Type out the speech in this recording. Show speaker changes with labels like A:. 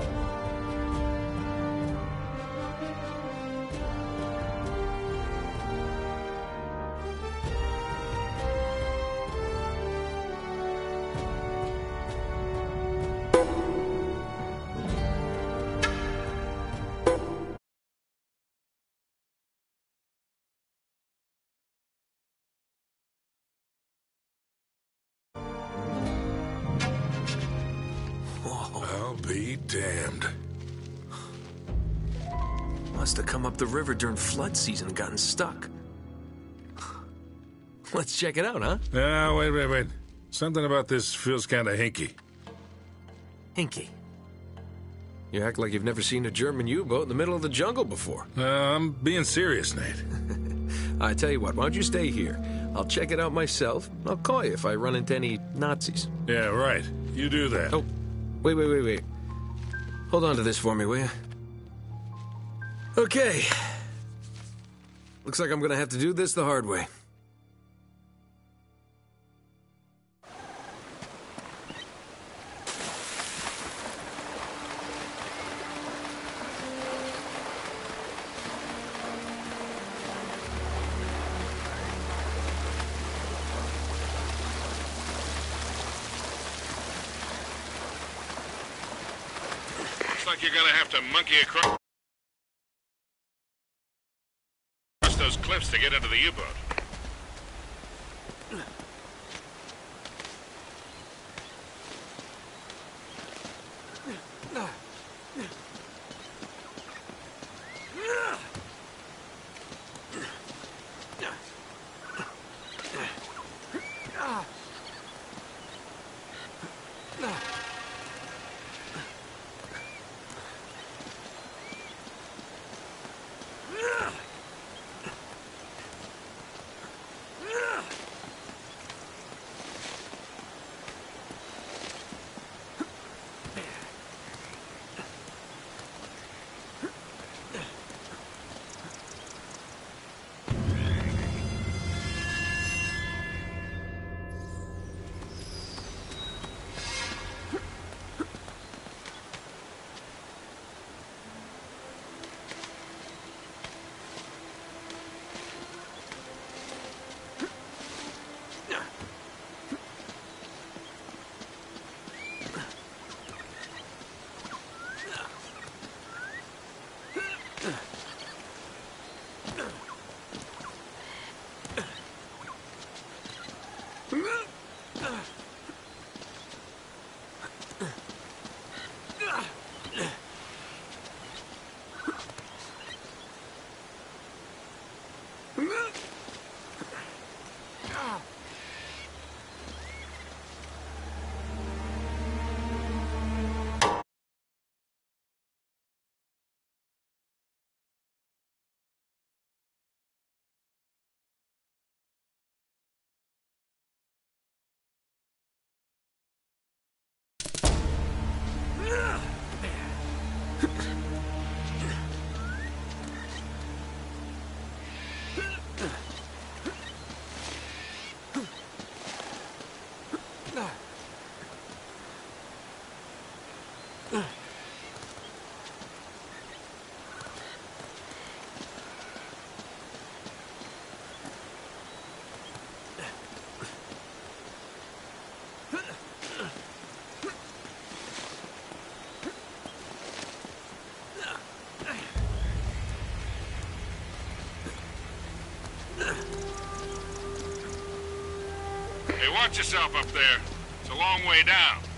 A: I'll be damned.
B: Must have come up the river during flood season and gotten stuck. Let's check it out, huh?
A: Wait. Something about this feels kind of hinky.
B: Hinky. You act like you've never seen a German U-boat in the middle of the jungle before.
A: I'm being serious, Nate.
B: I tell you what, why don't you stay here? I'll check it out myself. I'll call you if I run into any Nazis.
A: Yeah, right. You do that.
B: Oh, wait. Hold on to this for me, will you? Okay. Looks like I'm gonna have to do this the hard way.
A: Looks like you're gonna have to monkey across those cliffs to get into the U-boat. Hey, watch yourself up there. It's a long way down.